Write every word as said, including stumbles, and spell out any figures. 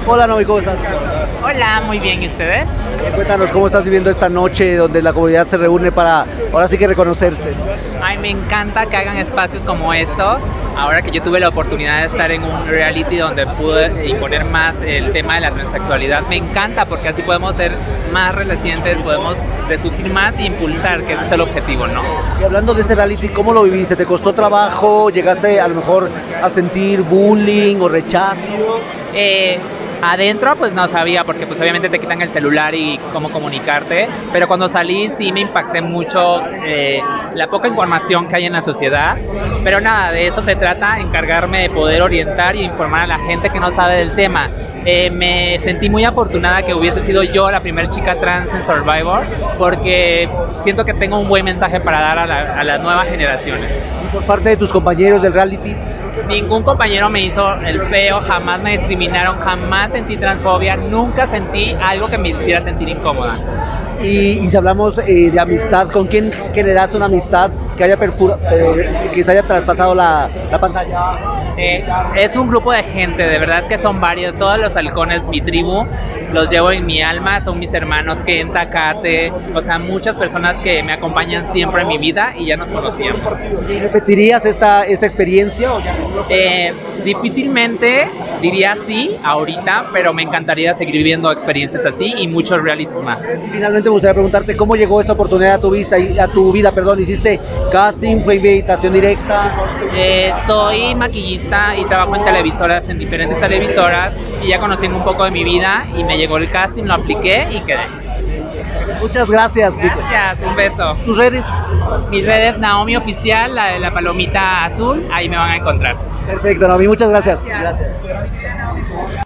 Hola Naomi, ¿cómo estás? Hola, muy bien, ¿y ustedes? Cuéntanos, ¿cómo estás viviendo esta noche donde la comunidad se reúne para, ahora sí que reconocerse? Ay, me encanta que hagan espacios como estos. Ahora que yo tuve la oportunidad de estar en un reality donde pude imponer más el tema de la transexualidad, me encanta porque así podemos ser más recientes, podemos resurgir más e impulsar, que ese es el objetivo, ¿no? Y hablando de este reality, ¿cómo lo viviste? ¿Te costó trabajo? ¿Llegaste a lo mejor a sentir bullying o rechazo? Eh, Adentro pues no sabía porque pues obviamente te quitan el celular y cómo comunicarte, pero cuando salí sí me impacté mucho eh, la poca información que hay en la sociedad, pero nada, de eso se trata, encargarme de poder orientar y informar a la gente que no sabe del tema. Eh, me sentí muy afortunada que hubiese sido yo la primera chica trans en Survivor porque siento que tengo un buen mensaje para dar a, la, a las nuevas generaciones. ¿Y por parte de tus compañeros del reality? Ningún compañero me hizo el feo, jamás me discriminaron, jamás sentí transfobia, nunca sentí algo que me hiciera sentir incómoda. Y, y si hablamos eh, de amistad, ¿con quién generaste una amistad que haya perfura, eh, que se haya traspasado la, la pantalla? Eh, es un grupo de gente, de verdad es que son varios, todos los halcones, mi tribu, los llevo en mi alma, son mis hermanos Kenta, Kate, o sea, muchas personas que me acompañan siempre en mi vida y ya nos conocíamos. ¿Repetirías esta, esta experiencia o ya no? Eh, difícilmente diría sí ahorita, pero me encantaría seguir viviendo experiencias así y muchos realities más. Finalmente me gustaría preguntarte cómo llegó esta oportunidad a tu, vista, a tu vida, perdón, ¿hiciste casting, fue invitación directa? Eh, soy maquillista y trabajo en televisoras, en diferentes televisoras, y ya conocen un poco de mi vida y me llegó el casting, lo apliqué y quedé. Muchas gracias. Gracias, un beso. ¿Tus redes? Mis redes Naomi Oficial, la de la palomita azul, ahí me van a encontrar. Perfecto, Naomi, muchas gracias. Gracias. Gracias.